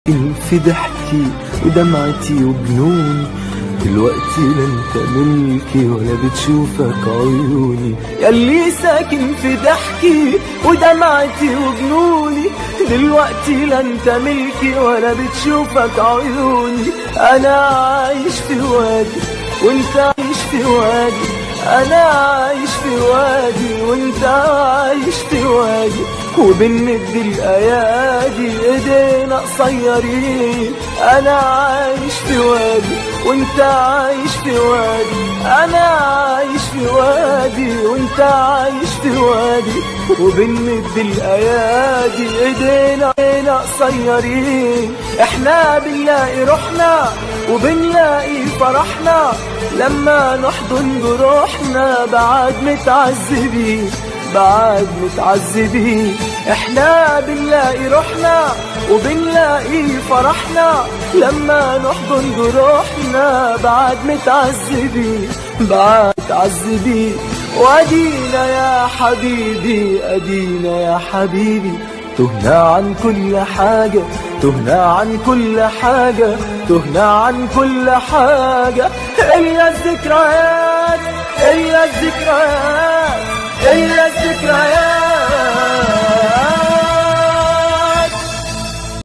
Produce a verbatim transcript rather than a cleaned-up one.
في ضحكي ودمعتي وجنوني، دلوقتي لا انت ملكي ولا بتشوفك عيوني. ياللي ساكن في ضحكي ودمعتي وجنوني، دلوقتي لا انت ملكي ولا بتشوفك عيوني. انا عايش في وادي وانت عايش في وادي، انا عايش في وادي وانت عايش في وادي، وبنمد الايادي ايدينا قصيرين. انا عايش في وادي وانت عايش في وادي، انا عايش في وادي وانت عايش في وادي، وبنمد الايادي ايدينا ايدينا قصيرين. احنا بنلاقي روحنا وبنلاقي فرحنا لما نحضن جروحنا بعد متعذبين بعد متعذبين. احنا بنلاقي روحنا وبنلاقي فرحنا لما نحضن جروحنا بعد متعذبين بعد متعذبين. وادينا يا حبيبي ادينا يا حبيبي، تهنا عن كل حاجة تهنا عن كل حاجة تهنا عن كل حاجة، إلا الذكريات إلا الذكريات